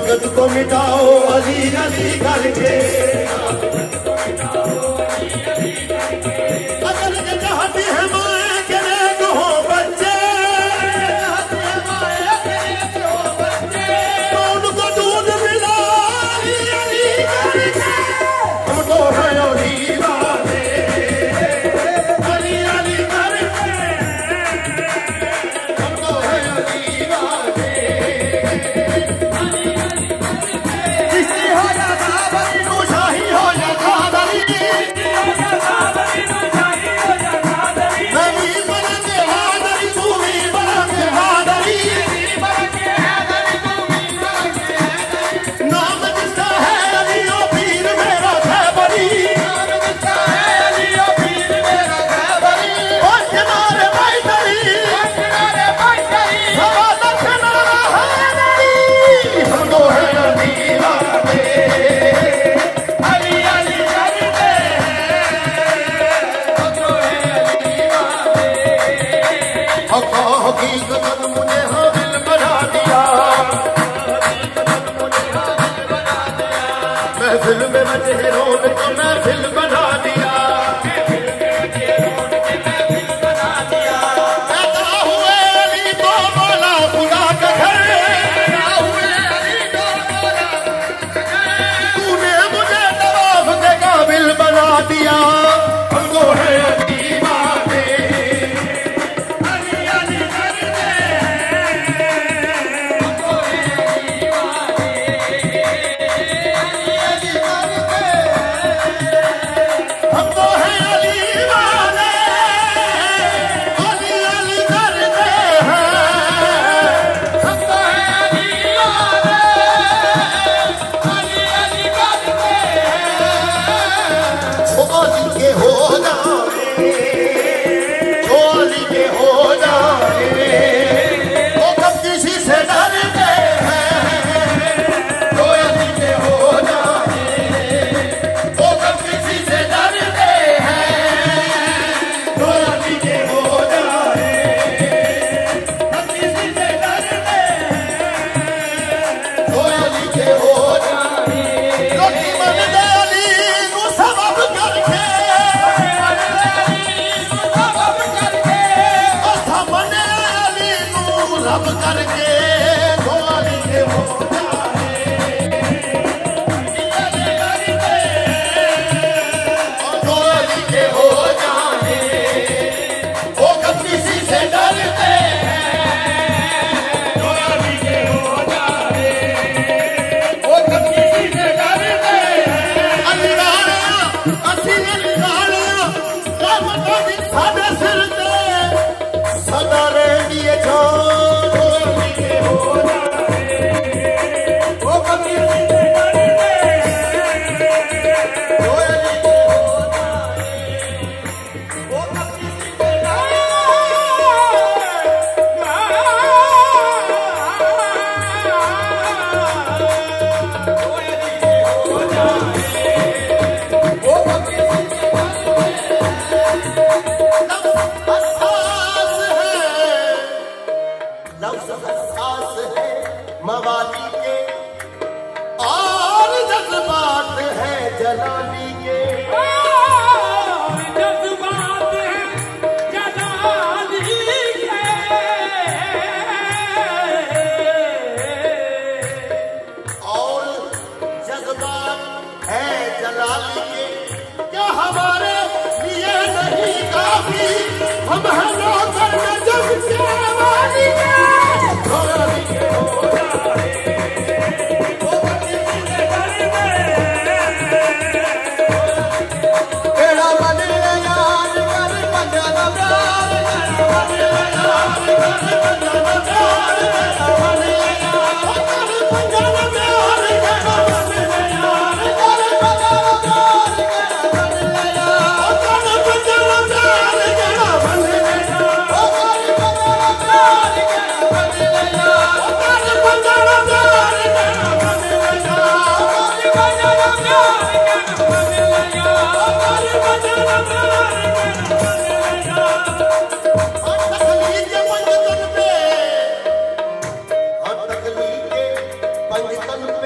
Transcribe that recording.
नामजद को मिटाओ अली अली करके। अगर के चाहती है माए के नेक हो बच्चे, तो उनको दूध मिला अली अली करके। हम तो है अली वाले अली अली करके, हम तो है अली वाले। जिसकी हो जाता बड़ी शाही हो जाता दली, मैं भी बनके हादरी तू भी बनके हादरी। नाम जिसका है अली ओ पीर मेरा खैबरी, ओ किनारे बैठरी सवा लखना हैदरी। हम तो है अली वाले अली अली करते हैं, हम तो है अली वाले। हकीकत मुझे हाबिल बना दिया, महफिल में बचे रोड को महफिल बना दिया। पैदा हुए अली तो बोला खुदा का घर, तूने मुझे तवाफ के काबिल बना दिया। हमको है अली वाले अली अली करते हैं, हमको है अली वाले अली अली करते हैं। हमको है अली वाले अली अली करते हैं, हमको है अली वाले अली अली करते हैं। ओ अली के हो जाए, ओ अली के हो जाए, ओ कब किसी से डरते हैं। ओ अली के हो जाए, ओ कब किसी से डरते हैं। ओ अली के हो जाए, कब किसी से डरते हैं। ओ अली के हो जाए, लोकी मन दे अली को सबब करके, और सामने अली को रब करके। ओ अली के हो जाए, ओ अली के हो जाए, ओ कब किसी से डरते हैं। ओ अली के हो जाए, ओ कब किसी से डरते हैं। अली वाला असी अली वाला रहमत दी साडे सिर ते सदा रहंदी है जान। ओ अली के हो जाए, ओ कब किसी से डरते हैं। ओ अली के हो जाए, ओ कब किसी से डरते हैं। ओ अली के हो जाए, ओ कब किसी से डरते हैं। लफ्ज़ हसास है मवाली के, और जज्बात है जलाली के। और जज्बात है जलाली के, क्या हमारे लिए नहीं काफी, हम हैं नौकर नजम के वाली के। ओ अली के हो जाए, ओ कब किसी से डरते हैं। तेरा मन याद कर बंदा प्यार कर, मन याद कर बंदा प्यार कर, मन याद कर बंदा प्यार कर, मन याद कर बंदा प्यार कर, मन याद कर बंदा प्यार कर, मन याद पंज तन